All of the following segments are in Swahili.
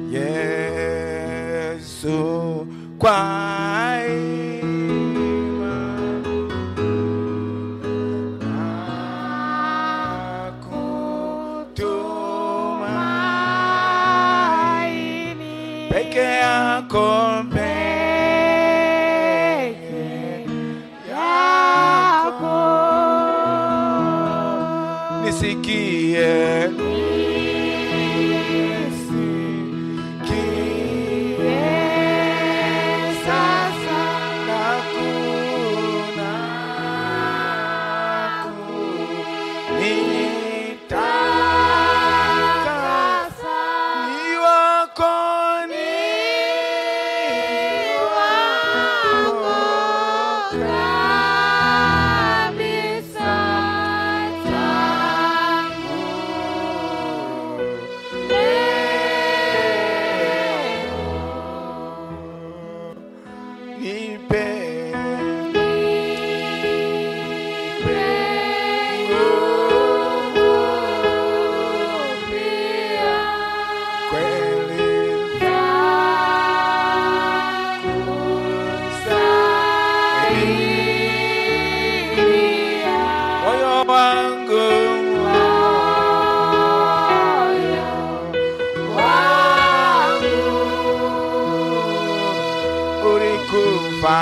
Yesu kwa nakutumaini peke yako nisikie sasa nitakasa ni wako kabisa tangu nipe kweli moyo wangu ulikufa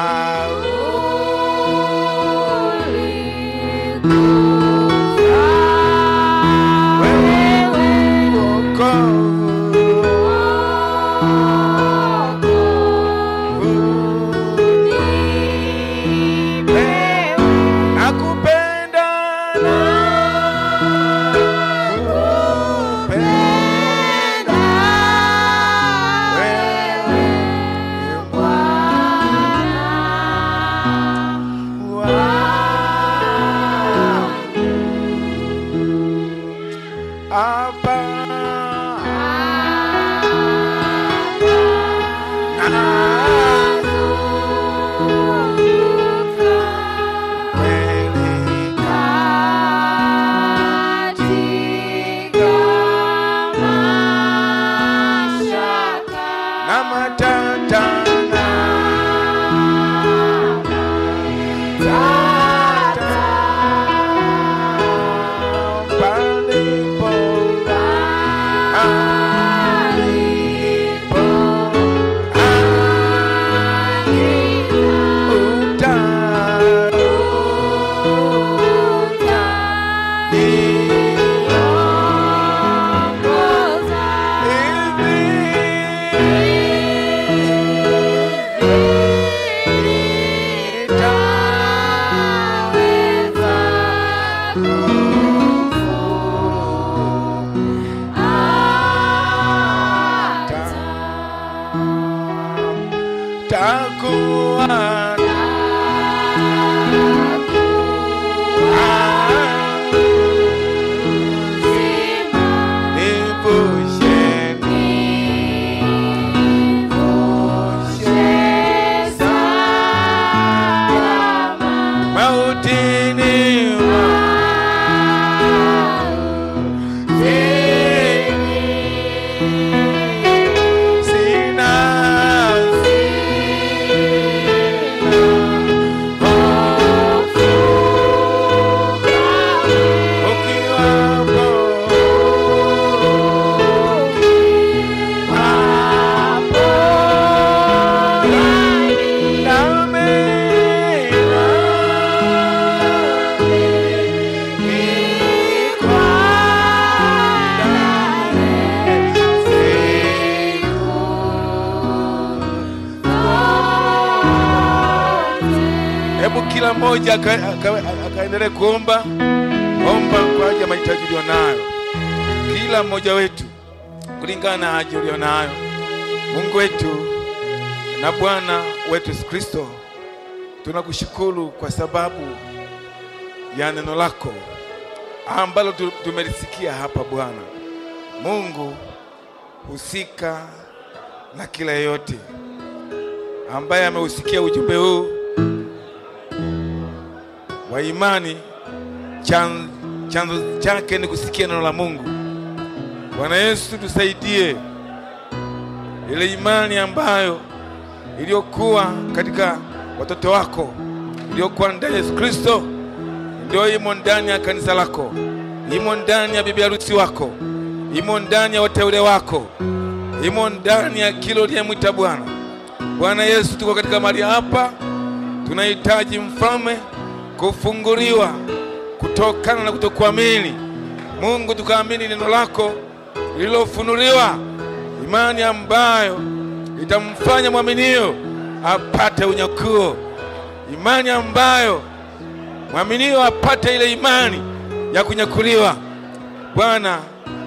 kila mmoja akaendelee kuomba kwa ajili ya mahitaji ulionayo. Kila mmoja wetu kulingana na haja ulionayo. Mungu wetu na Bwana wetu Yesu Kristo, tunakushukuru kwa sababu ya neno lako ambalo tumelisikia hapa Bwana. Mungu, husika na kila yeyote ambaye ameusikia ujumbe huu wa imani. Chanzo chake ni kusikia neno la Mungu. Bwana Yesu, tusaidie ile imani ambayo iliyokuwa katika watoto wako, iliyokuwa ndani ya Yesu Kristo, ndio imo ndani ya kanisa lako, imo ndani ya bibi harusi wako, imo ndani ya wateule wako, imo ndani ya kila uliyemwita Bwana. Bwana Yesu, tuko katika mahali hapa, tunahitaji mfalme kufunguliwa kutokana na kutokuamini. Mungu, tukaamini neno lako lililofunuliwa, imani ambayo itamfanya mwaminio apate unyakuo, imani ambayo mwaminio apate ile imani ya kunyakuliwa. Bwana,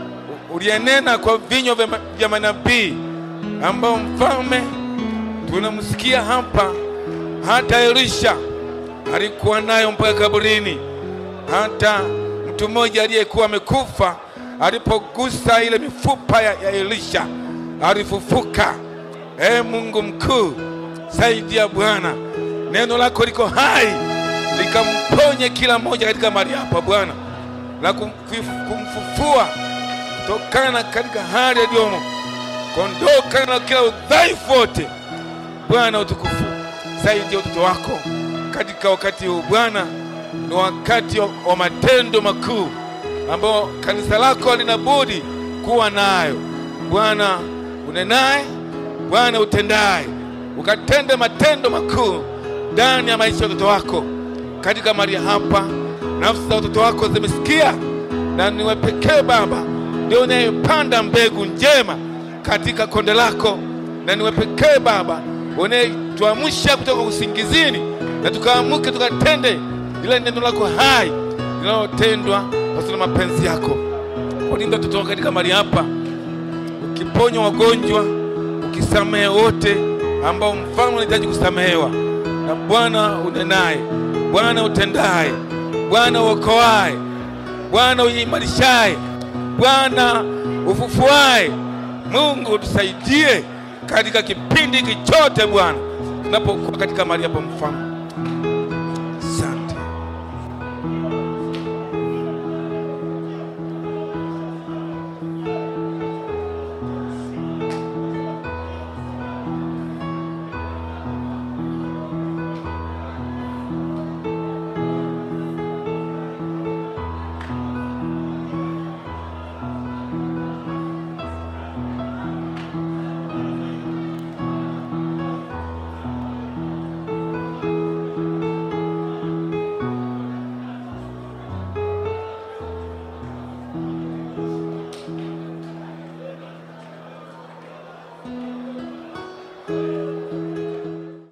ulienena kwa vinywa vya manabii ambao mfalme tunamsikia hapa, hata Elisha alikuwa nayo mpaka kaburini. Hata mtu mmoja aliyekuwa amekufa alipogusa ile mifupa ya Elisha alifufuka. Mungu mkuu, saidia Bwana, neno lako liko hai, likamponye kila mmoja katika mahali hapa Bwana, na kumfufua kutokana katika hali aliyomo, kuondoka na kila udhaifu wote. Bwana utukufu, saidia watoto wako katika wakati huu Bwana. Ni wakati wa matendo makuu ambao kanisa lako linabudi kuwa nayo. Bwana unenaye, Bwana utendaye, ukatende matendo makuu ndani ya maisha ya watoto wako katika mahali hapa. Nafsi za watoto wako zimesikia, na ni wewe pekee Baba ndio unayepanda mbegu njema katika konde lako, na ni wewe pekee Baba unayetuamsha kutoka usingizini na tukaamuke tukatende ile neno lako hai linalotendwa kwa mapenzi yako. Kulinda watoto wako katika mahali hapa, ukiponya wagonjwa, ukisamehe wote ambao mfalme unahitaji kusamehewa. Na Bwana unenaye, Bwana utendaye, Bwana uokoaye, Bwana uimarishaye, Bwana ufufuaye. Mungu tusaidie katika kipindi hiki chote Bwana, tunapokuwa katika mahali hapa mfalme.